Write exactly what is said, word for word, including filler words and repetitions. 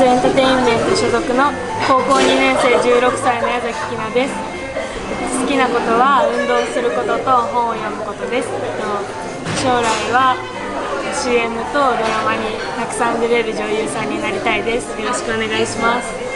ツエンターテインメント所属の高校にねんせいじゅうろくさいの矢崎きなです。好きなことは運動することと本を読むことです。将来は シーエム とドラマにたくさん出れる女優さんになりたいです。よろしくお願いします。